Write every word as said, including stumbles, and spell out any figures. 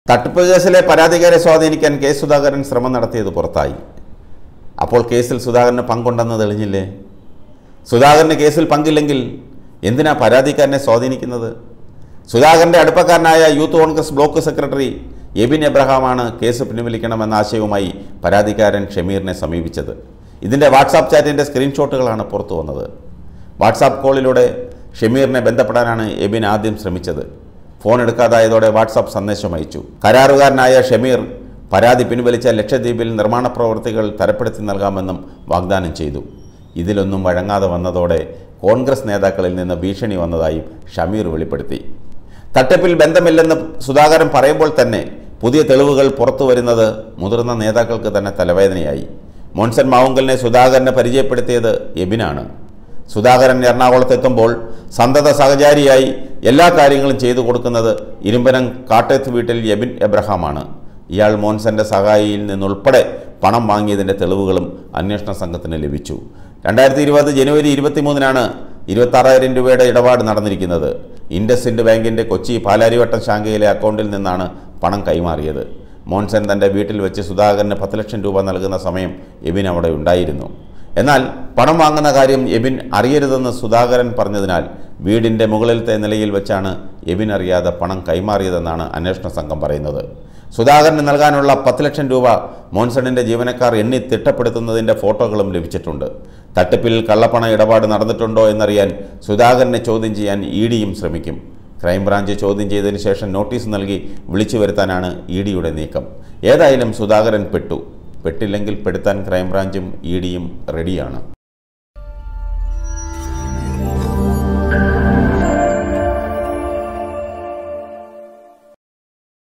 തട്ടിപ്പ് കേസിലെ പരാതിക്കാരെ സ്വാധീനിക്കാൻ കെ സുധാകരൻ ശ്രമം നടത്തിയത് പുറത്തായി. അപ്പോൾ കേസിൽ സുധാകരന് പങ്കുണ്ടെന്ന് തെളിഞ്ഞില്ലേ? സുധാകരന് കേസിൽ പങ്കില്ലെങ്കിൽ എന്തിനാ പരാതിക്കാരനെ സ്വാധീനിക്കുന്നത്? സുധാകരൻ്റെ അടുപ്പക്കാരനായ youth Congress block secretary Ebin എബ്രഹാമാണ് കേസ് പിൻവലിക്കണമെന്ന ആശയവുമായി പരാതിക്കാരൻ ഷമീറിനെ സമീപിച്ചത്. ഇതിൻ്റെ വാട്സാപ്പ് ചാറ്റിൻ്റെ സ്ക്രീൻഷോട്ടുകളാണ് പുറത്തു വന്നത്. വാട്സാപ്പ് കോളിലൂടെ ഷമീറിനെ ബന്ധപ്പെടാനാണ് എബിൻ ആദ്യം ശ്രമിച്ചത്. ഫോൺ എടുക്കാതായതോടെ വാട്സാപ്പ് സന്ദേശം അയച്ചു. കരാറുകാരനായ ഷമീർ പരാതി പിൻവലിച്ച ലക്ഷദ്വീപിൽ നിർമ്മാണ പ്രവൃത്തികൾ തരപ്പെടുത്തി നൽകാമെന്നും വാഗ്ദാനം ചെയ്തു. ഇതിലൊന്നും വഴങ്ങാതെ വന്നതോടെ കോൺഗ്രസ് നേതാക്കളിൽ നിന്ന് ഭീഷണി വന്നതായും ഷമീർ വെളിപ്പെടുത്തി. തട്ടിപ്പിൽ ബന്ധമില്ലെന്ന് സുധാകരൻ പറയുമ്പോൾ തന്നെ പുതിയ തെളിവുകൾ പുറത്തു വരുന്നത് മുതിർന്ന നേതാക്കൾക്ക് തന്നെ തലവേദനയായി. മോൻസൺ മാവുങ്കലിനെ സുധാകരനെ പരിചയപ്പെടുത്തിയത് എബിനാണ്. സുധാകരൻ എറണാകുളത്തെത്തുമ്പോൾ സന്തത സഹചാരിയായി എല്ലാ കാര്യങ്ങളും ചെയ്തു കൊടുക്കുന്നത് ഇരുമ്പനം കാട്ടത്ത് വീട്ടിൽ എബിൻ എബ്രഹാമാണ്. ഇയാൾ മോൻസന്റെ സഹായിയിൽ നിന്നുൾപ്പെടെ പണം വാങ്ങിയതിൻ്റെ തെളിവുകളും അന്വേഷണ സംഘത്തിന് ലഭിച്ചു. രണ്ടായിരത്തി ഇരുപത് ജനുവരി ഇരുപത്തിമൂന്നിനാണ് ഇരുപത്താറായിരം രൂപയുടെ ഇടപാട് നടന്നിരിക്കുന്നത്. ഇൻഡസ്ഇൻഡ് ബാങ്കിൻ്റെ കൊച്ചി പാലാരിവട്ടം ശാഖയിലെ അക്കൗണ്ടിൽ നിന്നാണ് പണം കൈമാറിയത്. മോൻസൻ തൻ്റെ വീട്ടിൽ വെച്ച് സുധാകരന് പത്ത് ലക്ഷം രൂപ നൽകുന്ന സമയം എബിൻ അവിടെ ഉണ്ടായിരുന്നു. എന്നാൽ പണം വാങ്ങുന്ന കാര്യം എബിൻ അറിയരുതെന്ന് സുധാകരൻ പറഞ്ഞതിനാൽ വീടിൻ്റെ മുകളിലത്തെ നിലയിൽ വെച്ചാണ് എബിൻ അറിയാതെ പണം കൈമാറിയതെന്നാണ് അന്വേഷണ സംഘം പറയുന്നത്. സുധാകരന് നൽകാനുള്ള പത്ത് ലക്ഷം രൂപ മോൻസണിൻ്റെ ജീവനക്കാർ എണ്ണി തിട്ടപ്പെടുത്തുന്നതിൻ്റെ ഫോട്ടോകളും ലഭിച്ചിട്ടുണ്ട്. തട്ടിപ്പിൽ കള്ളപ്പണ ഇടപാട് നടന്നിട്ടുണ്ടോ എന്നറിയാൻ സുധാകരനെ ചോദ്യം ചെയ്യാൻ ഇ ഡിയും ശ്രമിക്കും. ക്രൈംബ്രാഞ്ച് ചോദ്യം ചെയ്തതിന് ശേഷം നോട്ടീസ് നൽകി വിളിച്ചു വരുത്താനാണ് ഇ ഡിയുടെ നീക്കം. ഏതായാലും സുധാകരൻ പെട്ടു. പെട്ടില്ലെങ്കിൽ പെടുത്താൻ ക്രൈംബ്രാഞ്ചും ഇ ഡിയും റെഡിയാണ്.